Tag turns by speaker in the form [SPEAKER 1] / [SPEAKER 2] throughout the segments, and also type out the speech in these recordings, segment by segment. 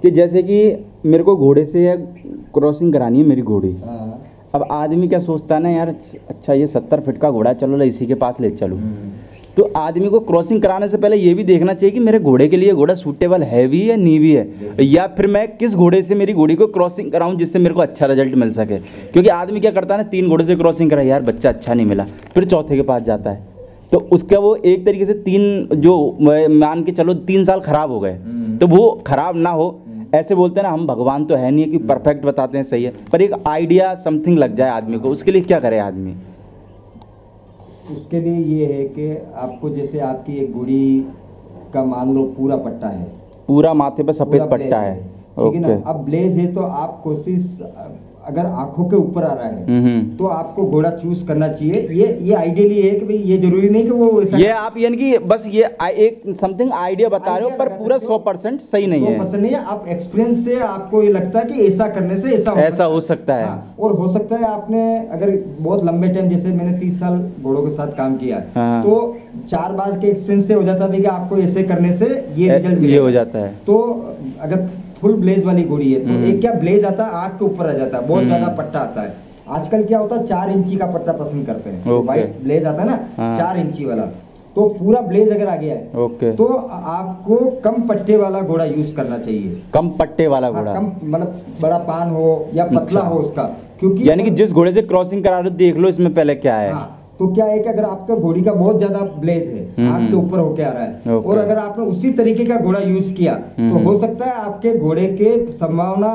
[SPEAKER 1] कि जैसे कि मेरे को घोड़े से क्रॉसिंग करानी है मेरी घोड़ी। अब आदमी क्या सोचता है ना यार, अच्छा ये 70 फीट का घोड़ा, चलो इसी के पास ले चलूँ। तो आदमी को क्रॉसिंग कराने से पहले ये भी देखना चाहिए कि मेरे घोड़े के लिए घोड़ा सूटेबल है भी है नहीं भी है, या फिर मैं किस घोड़े से मेरी घोड़ी को क्रॉसिंग कराऊं जिससे मेरे को अच्छा रिजल्ट मिल सके। क्योंकि आदमी क्या करता है ना, 3 घोड़े से क्रॉसिंग करा, यार बच्चा अच्छा नहीं मिला, फिर चौथे के पास जाता है, तो उसका वो एक तरीके से 3 जो मान के चलो 3 साल खराब हो गए। तो वो खराब ना हो, ऐसे बोलते हैं ना, हम भगवान तो है नहीं कि परफेक्ट बताते हैं, सही है, पर एक आइडिया समथिंग लग जाए आदमी को, उसके लिए क्या करे आदमी?
[SPEAKER 2] उसके लिए ये है कि आपको, जैसे आपकी एक घोड़ी का मान लो पूरा पट्टा है,
[SPEAKER 1] पूरा माथे पे सफेद पट्टा है,
[SPEAKER 2] ठीक है ना। अब ब्लेज है तो आप कोशिश, अगर आंखों के ऊपर आ रहा है तो आपको घोड़ा चूज करना चाहिए। ये आइडियली है कि भाई ये जरूरी नहीं कि वो ऐसा,
[SPEAKER 1] ये आप यानी कि बस ये एक समथिंग आइडिया बता रहे हो, पर पूरा 100% सही नहीं है।
[SPEAKER 2] 100% नहीं है। आप एक्सपीरियंस से आपको ये लगता है कि ऐसा करने से ऐसा
[SPEAKER 1] हो सकता है।
[SPEAKER 2] हाँ, और हो सकता है आपने अगर बहुत लंबे टाइम, जैसे मैंने 30 साल घोड़ों के साथ काम किया, तो 4 बार के एक्सपीरियंस से हो जाता है कि आपको ऐसे करने से ये रिजल्ट
[SPEAKER 1] ये हो जाता है।
[SPEAKER 2] तो अगर फुल ब्लेज वाली घोड़ी है तो एक क्या ब्लेज आता है, आँख के ऊपर आ जाता है, बहुत ज्यादा पट्टा आता है। आजकल क्या होता है, 4 इंची का पट्टा पसंद करते हैं, व्हाइट ब्लेज आता है ना, 4 इंची वाला। तो पूरा ब्लेज अगर आ गया है तो आपको कम पट्टे वाला घोड़ा यूज करना चाहिए।
[SPEAKER 1] कम पट्टे वाला घोड़ा,
[SPEAKER 2] कम मतलब बड़ा पान हो या पतला हो उसका, क्योंकि
[SPEAKER 1] यानी कि जिस घोड़े से क्रॉसिंग करा रहे हो देख लो इसमें पहले क्या है।
[SPEAKER 2] तो क्या है कि अगर आपका घोड़ी का बहुत ज्यादा ब्लेज है, आपके ऊपर होके आ रहा है, और अगर आपने उसी तरीके का घोड़ा यूज किया तो हो सकता है आपके घोड़े के संभावना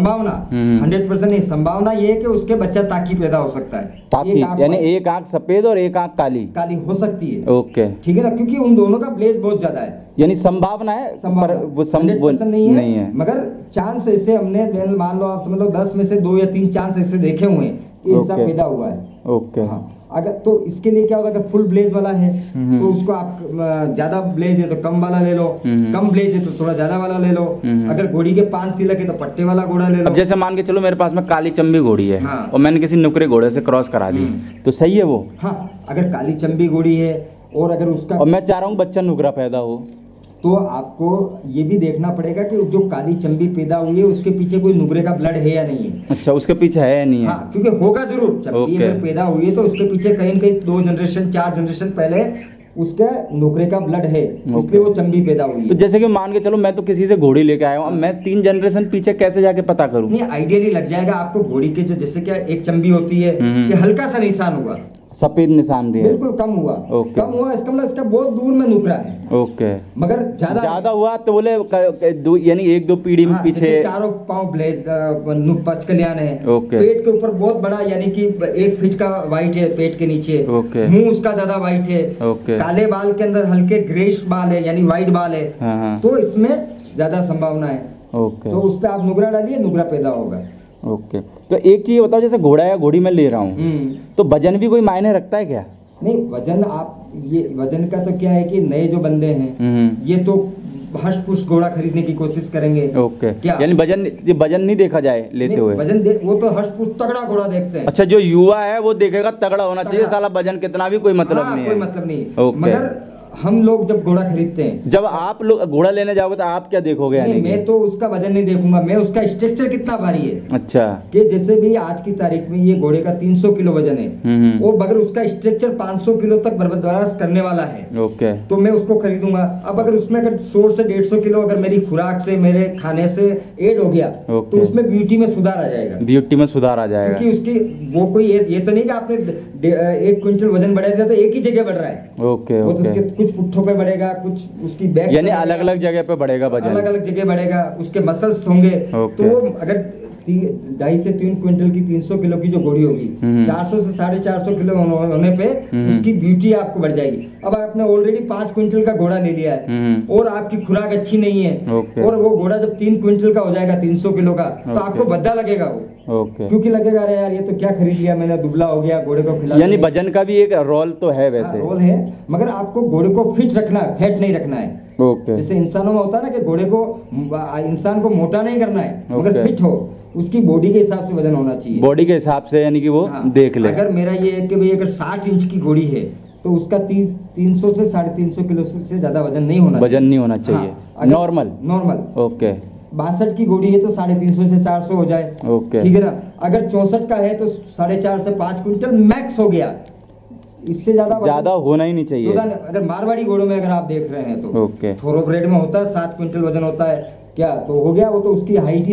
[SPEAKER 2] 100% नहीं, संभावना ये है कि उसके बच्चा ताकी पैदा हो सकता है।
[SPEAKER 1] यानी एक आंख सफेद और एक आंख काली
[SPEAKER 2] हो सकती है।
[SPEAKER 1] ओके,
[SPEAKER 2] ठीक है ना, क्योंकि उन दोनों का ब्लेज बहुत ज्यादा है।
[SPEAKER 1] यानी संभावना है, पर वो
[SPEAKER 2] 100% नहीं है, मगर चांस ऐसे हमने, मान लो आप समझ लो 10 में से 2 या 3 चांस ऐसे देखे हुए हैं, ऐसा पैदा हुआ है।
[SPEAKER 1] ओके,
[SPEAKER 2] हाँ। अगर तो इसके लिए क्या होगा, अगर फुल ब्लेज वाला है तो उसको आप, ज्यादा ब्लेज है तो कम वाला ले लो, कम ब्लेज है तो थोड़ा ज्यादा वाला ले लो। अगर घोड़ी के 5 तिलक है तो पट्टे वाला घोड़ा ले लो।
[SPEAKER 1] अब जैसे मान के चलो मेरे पास में काली चंबी घोड़ी है, और मैंने किसी नुकरे घोड़े से क्रॉस करा दी, तो सही है वो?
[SPEAKER 2] हाँ, अगर काली चंबी घोड़ी है और अगर उसका,
[SPEAKER 1] और मैं चाह रहा हूँ बच्चा नुकरा पैदा हो,
[SPEAKER 2] तो आपको ये भी देखना पड़ेगा कि जो काली चंबी पैदा हुई है उसके पीछे कोई नुकरे का ब्लड है या नहीं है।
[SPEAKER 1] अच्छा, उसके पीछे है या नहीं है?
[SPEAKER 2] हाँ, क्योंकि होगा जरूर। चंबी अगर पैदा हुई है तो उसके पीछे कहीं न कहीं 2 जनरेशन 4 जनरेशन पहले उसका नुकरे का ब्लड है, इसलिए वो चंबी पैदा हुई है।
[SPEAKER 1] तो जैसे कि मान के चलो मैं तो किसी से घोड़ी लेके आया हूँ, मैं 3 जनरेशन पीछे कैसे जाके पता करूँ?
[SPEAKER 2] नहीं, आइडियली लग जाएगा आपको। घोड़ी के जो, जैसे क्या एक चंबी होती है कि हल्का सा निशान हुआ,
[SPEAKER 1] सफेद निशान भी है,
[SPEAKER 2] बिल्कुल कम हुआ, कम हुआ, इसका मतलब इसका बहुत दूर में नुकरा है। मगर ज्यादा हुआ तो बोले यानी 1-2 पीढ़ी में पीछे, 4 पांव ब्लेज पच कल्याण है, पेट के ऊपर बहुत बड़ा, यानी कि 1 फीट का वाइट है पेट के नीचे, मुंह उसका ज्यादा वाइट है, काले बाल के अंदर हल्के ग्रेइश बाल है, यानी व्हाइट बाल है, तो इसमें ज्यादा संभावना है। तो उस पर आप नुकरा डालिए, नुकरा पैदा होगा।
[SPEAKER 1] ओके, तो एक चीज बताओ, जैसे घोड़ा या घोड़ी में ले रहा हूँ तो वजन भी कोई मायने रखता है क्या?
[SPEAKER 2] नहीं, वजन आप, ये वजन का तो क्या है कि नए जो बंदे हैं ये तो हष्ट पुष्ट घोड़ा खरीदने की कोशिश करेंगे। क्या
[SPEAKER 1] यानी वजन नहीं देखा जाए लेते हुए?
[SPEAKER 2] वो तो हष्ट पुष्ट तगड़ा घोड़ा देखते हैं।
[SPEAKER 1] अच्छा, जो युवा है वो देखेगा तगड़ा होना चाहिए, साला वजन कितना भी कोई मतलब नहीं है।
[SPEAKER 2] कोई मतलब नहीं। मगर हम लोग जब घोड़ा खरीदते हैं,
[SPEAKER 1] जब आप लोग घोड़ा लेने जाओगे तो आप क्या देखोगे?
[SPEAKER 2] नहीं, मैं तो उसका वजन नहीं देखूंगा, मैं उसका स्ट्रक्चर कितना भारी है।
[SPEAKER 1] अच्छा,
[SPEAKER 2] कि जैसे भी आज की तारीख में ये घोड़े का 300 किलो वजन है, और अगर उसका स्ट्रक्चर 500 किलो तक बर्दाश्त करने वाला है, तो मैं उसको खरीदूंगा। अब अगर उसमें अगर 100 से 150 किलो अगर मेरी खुराक से, मेरे खाने से ऐड हो गया, तो उसमें ब्यूटी में सुधार आ जाएगा। क्योंकि उसकी वो कोई ये तो नहीं कि आपने 1 क्विंटल वजन बढ़ा दिया तो एक ही जगह बढ़ रहा है। वो तो उसके कुछ पुट्ठों पे बढ़ेगा, कुछ उसकी बैक,
[SPEAKER 1] यानी अलग अलग जगह पे बढ़ेगा वजन,
[SPEAKER 2] अलग अलग जगह बढ़ेगा, उसके मसल्स होंगे। तो वो अगर 2.5 से 3 क्विंटल की 300 किलो की जो घोड़ी होगी, 400 से 450 किलो होने पे उसकी ब्यूटी आपको बढ़ जाएगी। अब आपने ऑलरेडी 5 क्विंटल का घोड़ा ले लिया है और आपकी खुराक अच्छी नहीं है, और वो घोड़ा जब 3 क्विंटल का हो जाएगा 300 किलो का, तो आपको भद्दा लगेगा वो। क्योंकि लगेगा अरे यार ये तो क्या खरीद लिया मैंने, दुबला हो गया, घोड़े को खिला।
[SPEAKER 1] यानी वजन का भी एक रोल तो है वैसे।
[SPEAKER 2] रोल है, मगर आपको घोड़े को फिट रखना है, फैट नहीं रखना है। जैसे इंसानों में होता है ना कि घोड़े को, इंसान को मोटा नहीं करना है, मगर फिट हो, उसकी बॉडी के हिसाब से वजन होना चाहिए।
[SPEAKER 1] बॉडी के हिसाब से, यानी कि वो देख ले।
[SPEAKER 2] अगर मेरा ये है कि भाई अगर 60 इंच की घोड़ी है तो उसका 300 से 350 किलो से ज्यादा वजन नहीं होना चाहिए।
[SPEAKER 1] नॉर्मल।
[SPEAKER 2] ओके। 62 की घोड़ी है तो 350 से 400 हो जाए, ठीक है ना। अगर 64 का है तो 4.5 से 5 क्विंटल मैक्स हो गया, इससे ज्यादा
[SPEAKER 1] होना ही नहीं चाहिए।
[SPEAKER 2] अगर मारवाड़ी घोड़ों में अगर आप देख रहे हैं तो थोरोब्रेड में होता है 7 क्विंटल वजन होता है, क्या तो हो गया, वो तो उसकी हाइट ही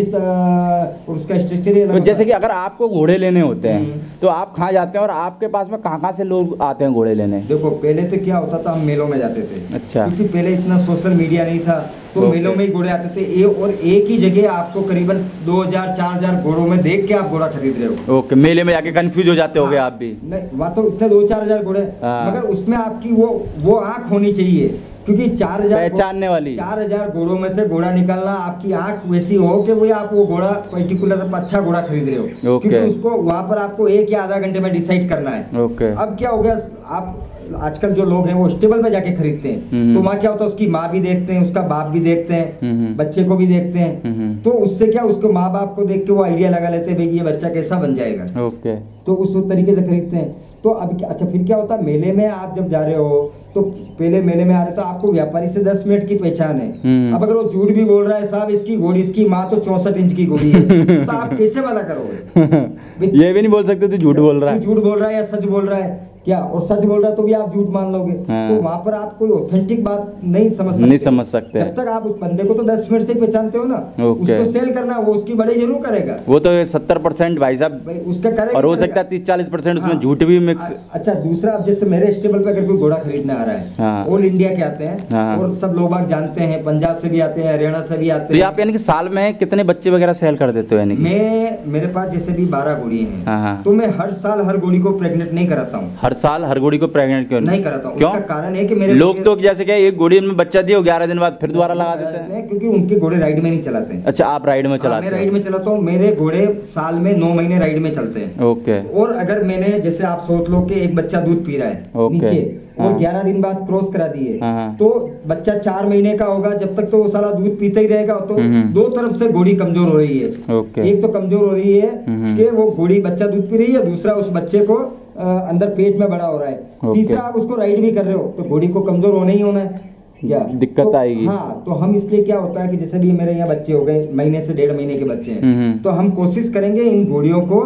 [SPEAKER 2] और उसका स्ट्रक्चर ही।
[SPEAKER 1] तो जैसे कि अगर आपको घोड़े लेने होते हैं तो आप कहाँ जाते हैं और आपके पास में कहाँ से लोग आते हैं घोड़े लेने?
[SPEAKER 2] देखो पहले तो क्या होता था, हम मेलों में जाते थे।
[SPEAKER 1] अच्छा।
[SPEAKER 2] क्योंकि पहले इतना सोशल मीडिया नहीं था, तो मेलों में ही घोड़े आते थे। और एक ही जगह आपको करीबन 2000-4000 घोड़ों में देख के आप घोड़ा खरीद रहे हो।
[SPEAKER 1] ओके, मेले में जाके कंफ्यूज हो जाते होगे आप भी।
[SPEAKER 2] नहीं, वहाँ तो इतने 2-4000 घोड़े, मगर उसमें आपकी वो आँख होनी चाहिए, क्योंकि 4000
[SPEAKER 1] पहचानने वाली
[SPEAKER 2] 4000 घोड़ों में से घोड़ा निकालना, आपकी आंख वैसी हो कि वो आप वो घोड़ा पर्टिकुलर अच्छा घोड़ा खरीद रहे हो। क्योंकि उसको वहां पर आपको 1 या आधा घंटे में डिसाइड करना है। अब क्या हो गया, आप आजकल जो लोग हैं वो स्टेबल में जाके खरीदते हैं, तो वहाँ क्या होता है, उसकी माँ भी देखते हैं, उसका बाप भी देखते हैं, बच्चे को भी देखते हैं। तो उससे क्या, उसको माँ बाप को देख के वो आइडिया लगा लेते हैं भाई ये बच्चा कैसा बन जाएगा। तो उस तरीके से खरीदते हैं। तो अब अच्छा, फिर क्या होता है, मेले में आप जब जा रहे हो तो पहले मेले में आ रहे तो आपको व्यापारी से 10 मिनट की पहचान है। अब अगर वो झूठ भी बोल रहा है, साहब इसकी घोड़ी, इसकी माँ तो 64 इंच की घोड़ी है, तो आप कैसे मना करोगे?
[SPEAKER 1] ये भी नहीं बोल सकते तो झूठ बोल रहा है,
[SPEAKER 2] झूठ बोल रहा है या सच बोल रहा है क्या, और सच बोल रहा है तो भी आप झूठ मान लोगे। तो वहाँ पर आप कोई ऑथेंटिक बात नहीं समझ सकते। जब तक आप उस बंदे को तो 10 मिनट से पहचानते हो ना, उसको सेल करना वो उसकी बड़ाई जरूर करेगा।
[SPEAKER 1] वो तो 70% भाई साहब
[SPEAKER 2] उसका करेगा,
[SPEAKER 1] और हो सकता है 30-40% उसमें झूठ भी मिक्स।
[SPEAKER 2] अच्छा, दूसरा, अब जैसे मेरे स्टेबल पे अगर कोई घोड़ा खरीदने आ रहा है, ऑल इंडिया के आते हैं और सब लोग बाग जानते हैं, पंजाब से भी आते हैं, हरियाणा से भी आते हैं।
[SPEAKER 1] आप यानी कि साल में कितने बच्चे वगैरह सेल कर देते हो? यानी
[SPEAKER 2] मेरे पास जैसे भी 12 घोड़ी हैं, तो मैं हर साल हर घोड़ी को प्रेग्नेंट नहीं कराता हूँ।
[SPEAKER 1] हर साल हर घोड़ी को प्रेग्नेंट क्यों
[SPEAKER 2] नहीं कराता हूँ? उसका कारण है कि मेरे
[SPEAKER 1] लोग तो जैसे क्या एक घोड़ी में बच्चा दिया 11 दिन बाद फिर दोबारा लगा देते हैं,
[SPEAKER 2] क्योंकि उनके घोड़े राइड में नहीं चलाते हैं।
[SPEAKER 1] अच्छा, आप राइड में चलाते हैं?
[SPEAKER 2] मैं राइड में चलाता हूँ, मेरे घोड़े साल में 9 महीने राइड में चलते हैं।
[SPEAKER 1] ओके।
[SPEAKER 2] और अगर मैंने, जैसे आप सोच लो कि एक बच्चा दूध पी रहा है नीचे और 11 दिन बाद क्रॉस करा दिए, तो बच्चा 4 महीने का होगा, जब तक तो वो साला दूध पीता ही रहेगा। तो 2 तरफ से घोड़ी कमजोर हो रही है। एक तो कमजोर हो रही है कि वो घोड़ी बच्चा दूध पी रही है, दूसरा उस बच्चे को अंदर पेट में बड़ा हो रहा है, तीसरा आप उसको राइड भी कर रहे हो, तो घोड़ी को कमजोर होना ही होना है, क्या
[SPEAKER 1] दिक्कत आएगी।
[SPEAKER 2] हाँ, तो हम इसलिए क्या होता है कि जैसे भी मेरे यहाँ बच्चे हो गए, महीने से 1.5 महीने के बच्चे हैं, तो हम कोशिश करेंगे इन घोड़ियों को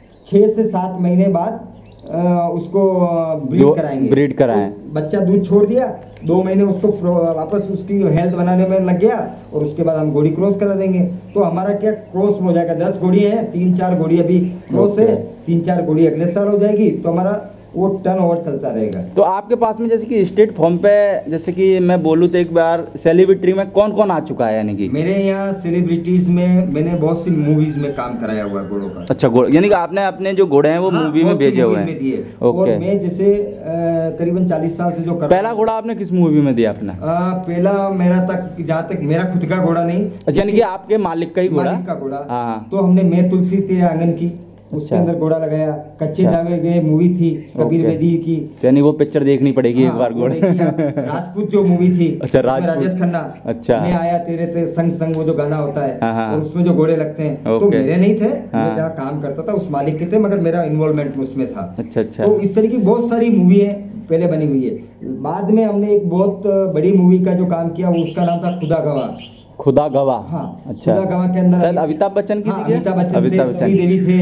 [SPEAKER 2] 6 से 7 महीने बाद उसको ब्रीड कराएं। तो बच्चा दूध छोड़ दिया, 2 महीने उसको वापस उसकी हेल्थ बनाने में लग गया, और उसके बाद हम घोड़ी क्रॉस करा देंगे। तो हमारा क्या क्रॉस हो जाएगा, 10 घोड़ी है, 3-4 घोड़ी अभी क्रॉस है, 3-4 घोड़ी अगले साल हो जाएगी, तो हमारा वो टर्न ओवर चलता रहेगा।
[SPEAKER 1] तो आपके पास में जैसे कि स्टेट फॉर्म पे, जैसे कि मैं बोलूँ तो एक बार सेलिब्रिटी में कौन कौन आ चुका है? यानी कि
[SPEAKER 2] मेरे यहाँ सेलिब्रिटीज में मैंने बहुत सी मूवीज में काम कराया हुआ है घोड़ों का।
[SPEAKER 1] अच्छा, यानी कि आपने अपने जो घोड़े हैं वो मूवी में भेजे हुए हैं?
[SPEAKER 2] और मैं जैसे करीबन 40 साल से जो कर,
[SPEAKER 1] पहला घोड़ा आपने किस मूवी में दिया अपना?
[SPEAKER 2] पहला मेरा तक, जहाँ तक मेरा खुद का घोड़ा नहीं,
[SPEAKER 1] यानी कि आपके मालिक का ही घोड़ा?
[SPEAKER 2] मालिक का घोड़ा। तो हमने मैं तुलसी तेरे आंगन की, उसके अंदर घोड़ा लगाया। कच्चे दावे गए मूवी थी कबीर बेदी की,
[SPEAKER 1] यानी वो पिक्चर देखनी पड़ेगी एक बार घोड़े।
[SPEAKER 2] राजपूत जो मूवी थी,
[SPEAKER 1] अच्छा,
[SPEAKER 2] राजेश खन्ना। अच्छा, मैं आया तेरे ते संग संग, वो जो गाना होता है, और उसमें जो घोड़े लगते हैं, तो मेरे नहीं थे, मैं जहाँ काम करता था उस मालिक के थे, मगर मेरा इन्वॉल्वमेंट उसमें था। अच्छा। तो इस तरह की बहुत सारी मूवी है पहले बनी हुई है। बाद में हमने एक बहुत बड़ी मूवी का जो काम किया, उसका नाम था खुदा गवाह।
[SPEAKER 1] खुदा गवाह?
[SPEAKER 2] हाँ, अच्छा। खुदा गवाह के अंदर
[SPEAKER 1] शायद अमिताभ बच्चन की?
[SPEAKER 2] अमिताभ बच्चन थे, श्रीदेवी थे,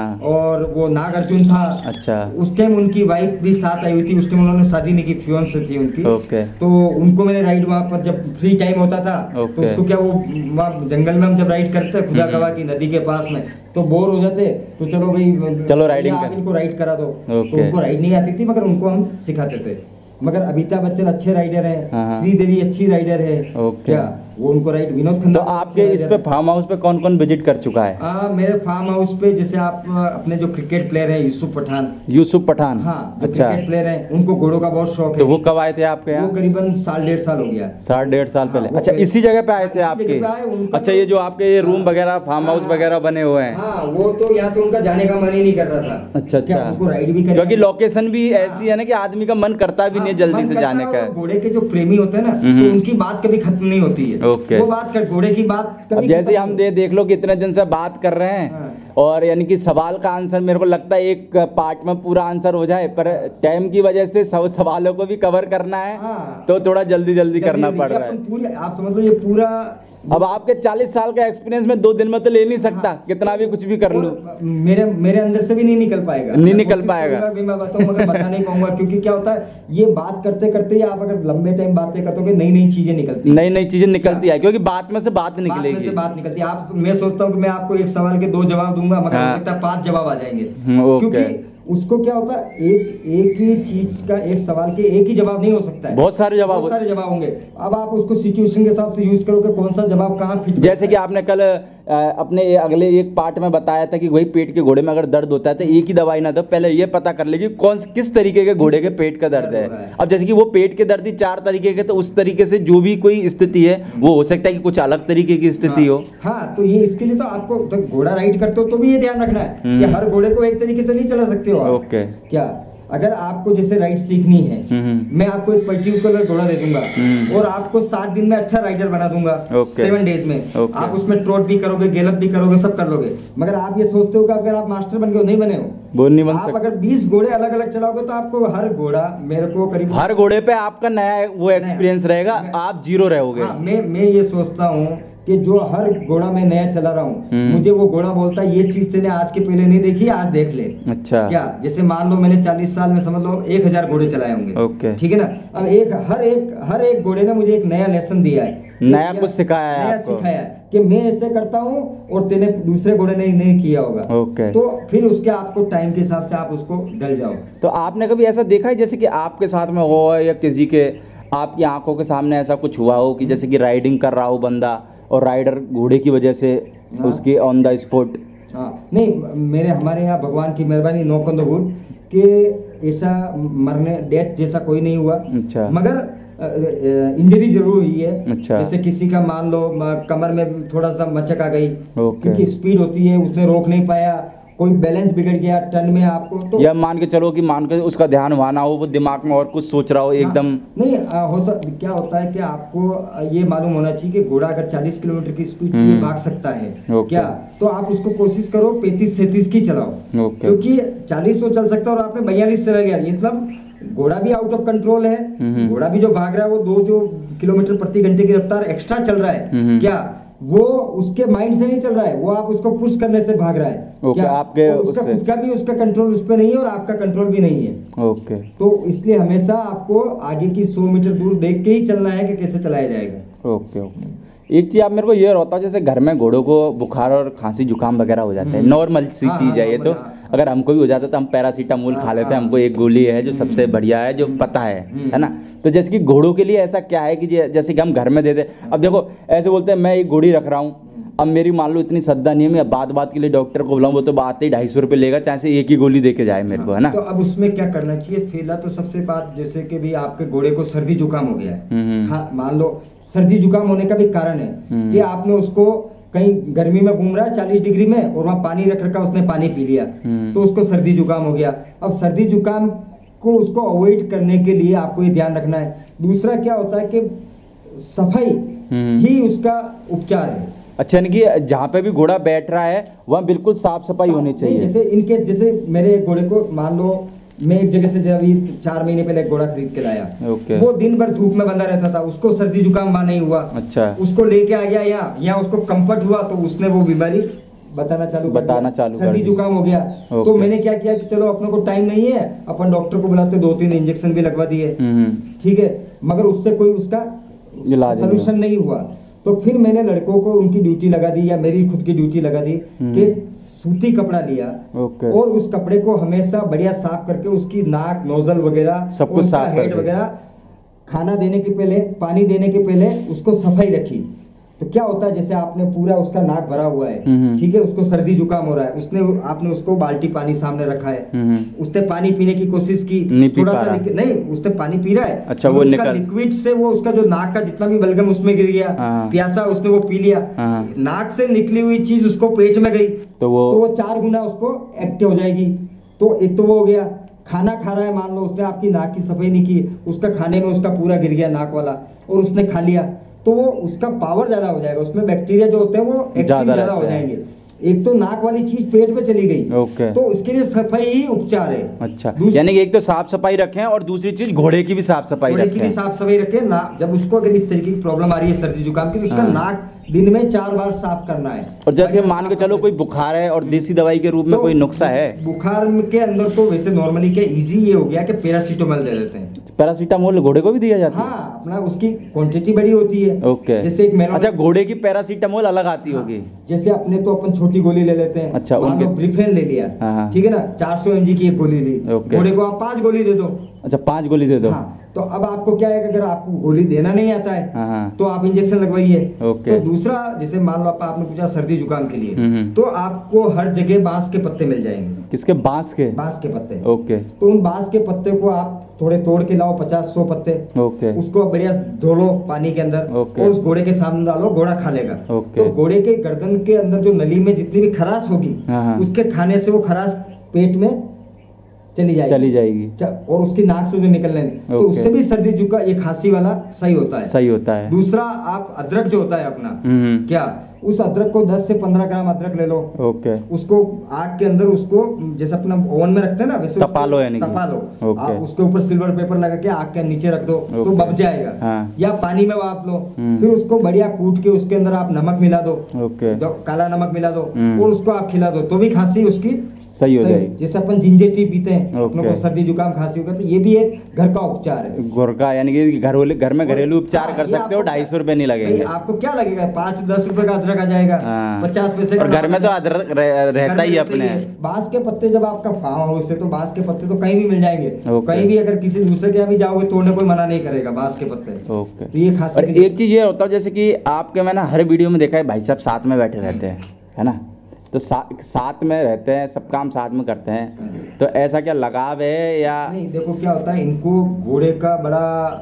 [SPEAKER 2] और वो नागार्जुन था। अच्छा। उस टाइम उनकी वाइफ भी साथ आई हुई थी, उस टाइम उन्होंने शादी नहीं की, फियांसे थी उनकी। तो उनको मैंने राइड वहाँ पर जब फ्री टाइम होता था, तो उसको क्या, वो वहाँ जंगल में हम जब राइड करते हैं खुदा गवाह की नदी के पास में, तो बोर हो जाते, तो चलो भाई, चलो राइडिंग, आप इनको राइड करा दो। तो उनको राइड नहीं आती थी, मगर उनको हम सिखाते थे। मगर अमिताभ बच्चन अच्छे राइडर हैं, श्रीदेवी अच्छी राइडर है, क्या वो उनको राइड, विनोद खन्ना।
[SPEAKER 1] तो आपके इस पे फार्म हाउस पे कौन कौन विजिट कर चुका है?
[SPEAKER 2] मेरे फार्म हाउस पे जैसे आप अपने जो क्रिकेट प्लेयर है यूसुफ पठान।
[SPEAKER 1] यूसुफ पठान?
[SPEAKER 2] हाँ, जो क्रिकेट प्लेयर है, उनको घोड़ों का बहुत शौक है।
[SPEAKER 1] तो वो कब आए थे आपके यहाँ?
[SPEAKER 2] वो करीबन 1.5 साल हो गया।
[SPEAKER 1] 1.5 साल पहले? अच्छा, इसी जगह पे आए थे आपके? अच्छा, ये जो आपके ये रूम वगैरह, फार्म हाउस वगैरह बने हुए हैं?
[SPEAKER 2] हाँ, वो तो यहाँ से उनका जाने का मन ही नहीं कर रहा था।
[SPEAKER 1] अच्छा अच्छा,
[SPEAKER 2] उनको राइड भी,
[SPEAKER 1] क्योंकि लोकेशन भी ऐसी है ना कि आदमी का मन करता भी नहीं जल्दी से जाने का।
[SPEAKER 2] घोड़े के जो प्रेमी होते हैं ना, तो उनकी बात कभी खत्म नहीं होती है। वो बात घोड़े की बात
[SPEAKER 1] अब जैसे हम देख लो कितने दिन से बात कर रहे हैं, और यानी कि सवाल का आंसर मेरे को लगता है एक पार्ट में पूरा आंसर हो जाए, पर टाइम की वजह से सब सवालों को भी कवर करना है, तो थोड़ा जल्दी करना पड़ रहा है।
[SPEAKER 2] आप समझ लो ये पूरा
[SPEAKER 1] अब आपके 40 साल का एक्सपीरियंस में 2 दिन में तो ले नहीं सकता। हाँ, कितना भी कुछ भी कर लूं,
[SPEAKER 2] मेरे अंदर से भी नहीं निकल पाएगा,
[SPEAKER 1] नहीं निकल पाएगा।
[SPEAKER 2] मैं बताऊं मगर बता नहीं पाऊंगा, क्योंकि क्या होता है ये बात करते करते आप अगर लंबे टाइम बातें करते हो, नई नई चीजें निकलती,
[SPEAKER 1] नई चीजें निकलती है, क्योंकि बात में से बात निकलेगी,
[SPEAKER 2] बात निकलती है। आप, मैं सोचता हूँ कि मैं आपको एक सवाल के 2 जवाब दूंगा, मगर हो सकता है 5 जवाब आ जाएंगे, क्योंकि उसको क्या होता है एक ही चीज का, एक सवाल के एक ही जवाब नहीं हो सकता है,
[SPEAKER 1] बहुत सारे जवाब
[SPEAKER 2] होंगे। अब आप उसको सिचुएशन के हिसाब से यूज करो कि कौन सा जवाब कहाँ फिट।
[SPEAKER 1] जैसे कि आपने कल अपने अगले एक पार्ट में बताया था कि वही पेट के घोड़े में अगर दर्द होता है तो एक ही दवाई ना दो, पहले ये पता कर ले कि किस तरीके के घोड़े के पेट का दर्द है। अब जैसे कि वो पेट के दर्द ही 4 तरीके के, तो उस तरीके से जो भी कोई स्थिति है वो हो सकता है कि कुछ अलग तरीके की स्थिति हो।
[SPEAKER 2] हाँ, तो ये इसके लिए तो आपको तो घोड़ा राइड करते हो तो भी ये ध्यान रखना है कि हर घोड़े को एक तरीके से नहीं चला सकते हो आप।
[SPEAKER 1] ओके,
[SPEAKER 2] क्या अगर आपको जैसे राइड सीखनी है, मैं आपको एक पर्टिकुलर घोड़ा दे दूंगा और आपको 7 दिन में अच्छा राइडर बना दूंगा, 7 डेज में। आप उसमें ट्रोट भी करोगे, गैलप भी करोगे, सब कर लोगे, मगर आप ये सोचते हो कि अगर आप मास्टर बन गए, नहीं बने हो,
[SPEAKER 1] वो नहीं बन
[SPEAKER 2] आप अगर 20 घोड़े अलग अलग चलाओगे तो आपको हर घोड़ा, मेरे को करीब
[SPEAKER 1] हर घोड़े पे आपका नया वो एक्सपीरियंस रहेगा, आप जीरो रहोगे।
[SPEAKER 2] हाँ, मैं ये सोचता हूँ कि जो हर घोड़ा मैं नया चला रहा हूँ, मुझे वो घोड़ा बोलता है ये चीज तेने आज के पहले नहीं देखी, आज देख ले।
[SPEAKER 1] अच्छा,
[SPEAKER 2] क्या जैसे मान लो मैंने 40 साल में समझ लो 1000 घोड़े चलाए होंगे।
[SPEAKER 1] ओके,
[SPEAKER 2] ठीक है ना। अब हर एक घोड़े ने मुझे एक नया लेसन दिया है,
[SPEAKER 1] नया कुछ सिखाया है,
[SPEAKER 2] नया सिखाया कि मैं ऐसे करता हूँ और तेने दूसरे घोड़े ने नहीं किया होगा।
[SPEAKER 1] ओके,
[SPEAKER 2] तो फिर उसके आपको टाइम के हिसाब से आप उसको ढल जाओ।
[SPEAKER 1] तो आपने कभी ऐसा देखा है जैसे कि आपके साथ में हो या किसी के आपकी आंखों के सामने ऐसा कुछ हुआ हो कि जैसे कि राइडिंग कर रहा हो बंदा और राइडर घोड़े की वजह से उसकी ऑन द स्पॉट?
[SPEAKER 2] नहीं, हमारे यहाँ भगवान की मेहरबानी, नॉक ऑन द वुड, कि ऐसा मरने डेथ जैसा कोई नहीं हुआ।
[SPEAKER 1] अच्छा,
[SPEAKER 2] मगर इंजरी जरूर हुई है।
[SPEAKER 1] अच्छा,
[SPEAKER 2] जैसे किसी का मान लो कमर में थोड़ा सा मचक आ गई, क्योंकि स्पीड होती है, उसने रोक नहीं पाया, कोई बैलेंस बिगड़ गया टर्न में आपको, तो
[SPEAKER 1] या मान के चलो कि मान के उसका ध्यान वहाँ ना हो, वो दिमाग में और कुछ सोच रहा हो एकदम।
[SPEAKER 2] नहीं क्या होता है कि आपको ये मालूम होना चाहिए कि घोड़ा अगर 40 किलोमीटर की स्पीड से भाग सकता है, क्या तो आप उसको कोशिश करो 35-37 की चलाओ, क्योंकि 40 तो चल सकता है और आपने 42 चला गया, मतलब घोड़ा भी आउट ऑफ कंट्रोल है। घोड़ा भी जो भाग रहा है वो 2 किलोमीटर प्रति घंटे की रफ्तार एक्स्ट्रा चल रहा है, क्या वो उसके माइंड से नहीं चल रहा है, वो आप उसको पुश करने से भाग रहा है। क्या आपके उसका खुद का भी उसका कंट्रोल उस पर नहीं है और आपका कंट्रोल भी नहीं है।
[SPEAKER 1] ओके,
[SPEAKER 2] तो इसलिए हमेशा आपको आगे की 100 मीटर दूर देख के ही चलना है कि कैसे चलाया जाएगा।
[SPEAKER 1] ओके, एक चीज आप मेरे को ये होता है, जैसे घर में घोड़ों को बुखार और खांसी जुकाम वगैरह हो जाता है, नॉर्मल सी चीज है ये, तो अगर हमको भी हो जाता है तो हम पैरासीटामोल खा लेते हैं, हमको एक गोली है जो सबसे बढ़िया है, जो पता है ना। तो जैसे कि घोड़ों के लिए ऐसा क्या है कि जैसे कि हम घर में दे दे, अब देखो ऐसे बोलते हैं मैं एक घोड़ी रख रहा हूँ, अब मेरी मान लो इतनी श्रद्धा नहीं है, मैं बात के लिए डॉक्टर को बुलाऊं, वो तो बात ही 250 रुपये लेगा, चाहे से एक ही गोली दे के जाए मेरे को, है ना।
[SPEAKER 2] तो अब उसमें क्या करना चाहिए, पहला तो सबसे बात, जैसे कि भी आपके घोड़े को सर्दी जुकाम हो गया है, मान लो सर्दी जुकाम होने का भी कारण है कि आपने उसको कहीं गर्मी में घूम रहा है 40 डिग्री में और वहाँ पानी रख रखा, उसने पानी पी लिया तो उसको सर्दी जुकाम हो गया। अब सर्दी जुकाम को उसको अवॉइड करने के लिए आपको ये ध्यान रखना है। दूसरा क्या होता है कि सफाई ही उसका उपचार है।
[SPEAKER 1] अच्छा, यानी कि जहाँ पे भी घोड़ा बैठ रहा है वहाँ बिल्कुल साफ सफाई होनी चाहिए।
[SPEAKER 2] जैसे इनकेस जैसे मेरे एक घोड़े को मान लो मैं एक जगह से अभी 4 महीने पहले एक घोड़ा खरीद के लाया, वो दिन भर धूप में बंधा रहता था, उसको सर्दी जुकाम वहाँ नहीं हुआ।
[SPEAKER 1] अच्छा,
[SPEAKER 2] उसको लेके आ गया यहाँ उसको कंफर्ट हुआ तो उसने वो बीमारी बताना चालू सर्दी जुकाम हो गया। तो मैंने क्या किया कि चलो अपने को टाइम नहीं है, अपन डॉक्टर को बुलाते, 2-3 इंजेक्शन भी लगवा दिए, ठीक है, मगर उससे कोई उसका सोल्यूशन नहीं हुआ। तो फिर मैंने लड़कों को उनकी ड्यूटी लगा दी या मेरी खुद की ड्यूटी लगा दी कि सूती कपड़ा लिया और उस कपड़े को हमेशा बढ़िया साफ करके उसकी नाक, नोजल वगैरह सब कुछ साफ, हेड वगैरह, खाना देने के पहले, पानी देने के पहले उसको सफाई रखी। तो क्या होता है, जैसे आपने पूरा उसका नाक भरा हुआ है, ठीक है, उसको सर्दी जुकाम हो रहा है, आपने उसको बाल्टी पानी सामने रखा है, उसने पानी पीने की कोशिश की, थोड़ा सा नहीं, उसने पानी पी रहा है,
[SPEAKER 1] अच्छा, वो
[SPEAKER 2] लिक्विड से वो उसका जो नाक का जितना भी बलगम उसमें गिर गया, प्यासा, उसने वो पी लिया, नाक से निकली हुई चीज उसको पेट में गई तो वो 4 गुना उसको एक्टिव हो जाएगी। तो एक तो वो हो गया। खाना खा रहा है, मान लो उसने आपकी नाक की सफाई नहीं की, उसका खाने में उसका पूरा गिर गया नाक वाला और उसने खा लिया, तो वो उसका पावर ज्यादा हो जाएगा, उसमें बैक्टीरिया जो होते हैं वो एक्टिव ज्यादा हो जाएंगे। एक तो नाक वाली चीज पेट पे चली गई, तो इसके लिए सफाई ही उपचार है।
[SPEAKER 1] अच्छा, यानी कि एक तो साफ सफाई रखें और दूसरी चीज घोड़े की भी साफ सफाई रखें।
[SPEAKER 2] जब उसको अगर इस तरीके की प्रॉब्लम आ रही है सर्दी जुकाम की, तो उसका नाक दिन में 4 बार साफ करना है।
[SPEAKER 1] और जैसे मान के चलो कोई बुखार है और देसी दवाई के रूप में कोई नुस्खा है?
[SPEAKER 2] बुखार के अंदर तो वैसे नॉर्मली के इजी ये हो गया कि पैरासीटामोल दे देते हैं।
[SPEAKER 1] पैरासीटामोल घोड़े को भी दिया जाता है?
[SPEAKER 2] हाँ, अपना उसकी क्वांटिटी बड़ी होती है।
[SPEAKER 1] ओके।
[SPEAKER 2] जैसे एक
[SPEAKER 1] अच्छा, घोड़े की पैरासीटामोल अलग आती होगी?
[SPEAKER 2] जैसे अपने तो अपन छोटी गोली ले लेते हैं।
[SPEAKER 1] अच्छा,
[SPEAKER 2] मान लो ब्रिफेन ले लिया, ठीक है ना, 400 mg की एक गोली ली। घोड़े को आप 5 गोली दे दो।
[SPEAKER 1] अच्छा, 5 गोली दे दो।
[SPEAKER 2] हाँ, तो अब आपको क्या है कि अगर आपको गोली देना नहीं आता है तो आप इंजेक्शन लगवाइए। तो दूसरा, जैसे मान लो आपने पूछा सर्दी जुकाम के लिए, तो आपको हर जगह बांस के पत्ते मिल जाएंगे।
[SPEAKER 1] किसके? बांस के?
[SPEAKER 2] बांस के पत्ते।
[SPEAKER 1] ओके।
[SPEAKER 2] तो उन बांस के पत्ते को आप थोड़े तोड़ के लाओ, 50-100 पत्ते।
[SPEAKER 1] ओके।
[SPEAKER 2] उसको बढ़िया धो लो पानी के अंदर और उस घोड़े के सामने डालो, घोड़ा खा लेगा। तो घोड़े के गर्दन के अंदर जो नली में जितनी भी खराश होगी, उसके खाने से वो खराश पेट में चली जाएगी और उसकी नाक से जो निकलने, तो उससे भी सर्दी जुकाम, ये खांसी वाला सही होता है। दूसरा, आप अदरक जो होता है अपना, क्या उस अदरक को 10 से 15 ग्राम अदरक ले लो। ओके। उसको आग के अंदर, उसको जैसे अपना ओवन में रखते हैं ना, वैसे तपा लो। आप उसके ऊपर सिल्वर पेपर लगा के आग के नीचे रख दो, तो बच जाएगा। या पानी में भाप लो, फिर उसको बढ़िया कूट के उसके अंदर आप नमक मिला दो, काला नमक मिला दो और उसको आप खिला दो, तो भी खांसी उसकी सही हो जाएगी। जैसे अपन जिंजर टी पीते हैं, अपनों को सर्दी जुकाम खांसी होगा, तो ये भी एक घर का उपचार है।
[SPEAKER 1] घर का, यानी कि घर में घरेलू उपचार कर सकते हो। 250 रुपए नहीं लगेंगे
[SPEAKER 2] आपको। क्या लगेगा? 5-10 रुपए का अदरक आ जाएगा, 50 पैसे का।
[SPEAKER 1] घर में तो अदरक रहता ही अपने।
[SPEAKER 2] बांस के पत्ते, जब आपका फार्म हाउस है तो बांस के पत्ते तो कहीं भी मिल जाएंगे। कहीं भी अगर किसी दूसरे के यहाँ भी जाओगे तोड़ने कोई मना नहीं करेगा बांस के पत्ते। तो ये खास।
[SPEAKER 1] एक चीज ये होता है, जैसे कि आपके मैंने हर वीडियो में देखा है भाई साहब साथ में बैठे रहते हैं, है ना, तो साथ में रहते हैं, सब काम साथ में करते हैं, तो ऐसा क्या लगाव है या
[SPEAKER 2] नहीं? देखो क्या होता है, इनको घोड़े का बड़ा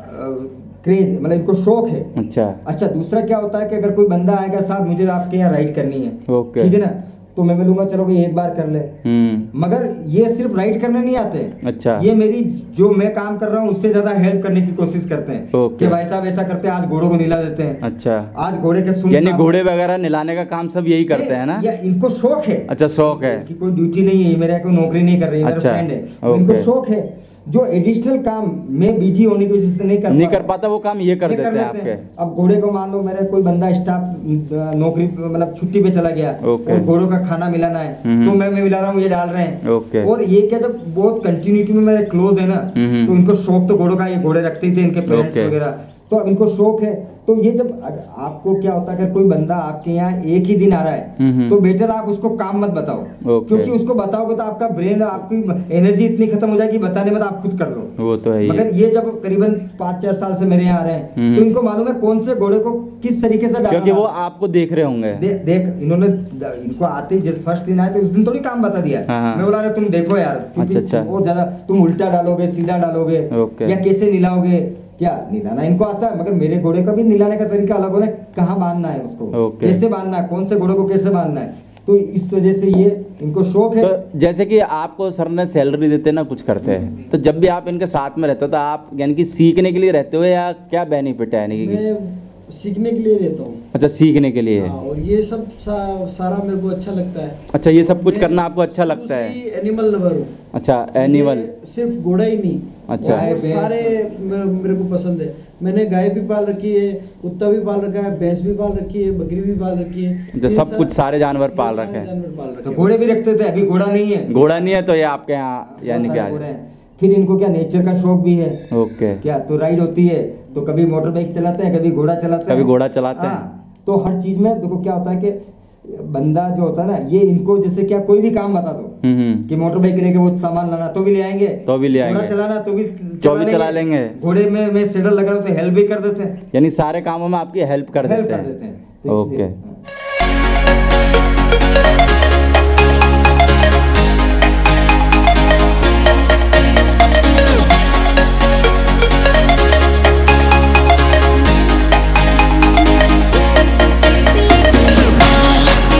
[SPEAKER 2] क्रेज, मतलब इनको शौक है। अच्छा, दूसरा क्या होता है कि अगर कोई बंदा आएगा, साहब मुझे आपके यहाँ राइड करनी है, ठीक है ना, तो मैं बोलूंगा चलो भाई एक बार कर ले। मगर ये सिर्फ राइड करने नहीं आते। अच्छा। ये मेरी जो मैं काम कर रहा हूँ उससे ज्यादा हेल्प करने की कोशिश करते हैं कि भाई साहब ऐसा करते हैं, आज घोड़ों को निला देते हैं। अच्छा। आज घोड़े के सुन,
[SPEAKER 1] यानी घोड़े वगैरह निलाने का काम सब यही करते हैं ना?
[SPEAKER 2] या इनको शौक है।
[SPEAKER 1] अच्छा, शौक है
[SPEAKER 2] कि कोई ड्यूटी नहीं है, मेरा कोई नौकरी नहीं कर रही है, मेरा फ्रेंड है, इनको शौक है। जो एडिशनल काम मैं बिजी होने की वजह से नहीं कर पाता, वो काम ये कर देते हैं आपके। अब घोड़े को मान लो मेरा कोई बंदा स्टाफ नौकरी मतलब छुट्टी पे चला गया और घोड़ों का खाना मिलाना है, तो मैं मिला रहा हूँ, ये डाल रहे हैं। और ये क्या, जब बहुत कंटिन्यूटी में मेरे क्लोज है ना, तो इनको शौक तो घोड़ों का, ये घोड़े रखते ही थे इनके पेरेंट्स वगैरह, तो अब इनको शौक है। तो ये जब आपको क्या होता है, अगर कोई बंदा आपके यहाँ एक ही दिन आ रहा है, तो बेटर आप उसको काम मत बताओ, क्योंकि उसको बताओगे तो आपका ब्रेन, आपकी एनर्जी इतनी खत्म हो जाएगी, बताने मत, आप खुद कर लो। वो तो है। मगर ये जब करीबन 5-4 साल से मेरे यहाँ आ रहे हैं, तो इनको मालूम है कौन से घोड़े को किस तरीके से डालना,
[SPEAKER 1] क्योंकि वो आपको देख रहे होंगे।
[SPEAKER 2] देख इन्होंने, इनको आते ही जिस फर्स्ट दिन आए थे उस दिन थोड़ी काम बता दिया। मैं बोला तुम देखो यार, और ज्यादा तुम उल्टा डालोगे, सीधा डालोगे, या कैसे निलाओगे, क्या निलाना इनको आता है, मगर मेरे घोड़े का भी निलाने का तरीका अलग होना है, कहाँ बांधना है उसको, कैसे बांधना है, कौन से घोड़े को कैसे बांधना है, तो इस वजह से ये इनको शौक है।
[SPEAKER 1] तो जैसे कि आपको सर ने सैलरी देते ना, कुछ करते हैं, तो जब भी आप इनके साथ में रहते हो तो आप यानी कि सीखने के लिए रहते हो या क्या बेनिफिट है? यानी कि
[SPEAKER 3] सीखने के लिए रहता हूँ।
[SPEAKER 1] अच्छा, सीखने के लिए।
[SPEAKER 3] और ये सब सारा मेरे को अच्छा लगता है।
[SPEAKER 1] अच्छा, ये सब कुछ करना आपको अच्छा लगता है?
[SPEAKER 3] एनिमल लवर हूँ।
[SPEAKER 1] अच्छा, एनिमल,
[SPEAKER 3] सिर्फ घोड़ा ही नहीं। अच्छा, सारे मेरे को पसंद है। मैंने गाय भी पाल रखी है, कुत्ता भी पाल रखा है, भैंस भी पाल रखी है, बकरी भी पाल रखी है,
[SPEAKER 1] जो सब कुछ सारे जानवर पाल रखे हैं।
[SPEAKER 2] तो घोड़े भी रखते थे, अभी घोड़ा नहीं है।
[SPEAKER 1] घोड़ा नहीं है, तो ये आपके यहाँ यानी क्या?
[SPEAKER 2] फिर इनको क्या नेचर का शौक भी है। ओके। क्या तो राइड होती है, तो कभी मोटर बाइक चलाते हैं, कभी घोड़ा चलाते हैं, तो हर चीज में देखो क्या होता है कि बंदा जो होता है ना, ये इनको जैसे क्या कोई भी काम बता दो कि मोटर बाइक लेके वो सामान लाना तो भी ले आएंगे, घोड़ा चलाना तो भी चला लेंगे, घोड़े में सेडल लगा तो हेल्प भी कर देते हैं,
[SPEAKER 1] यानी सारे कामों में आपकी हेल्प कर देते हैं।
[SPEAKER 2] ओके।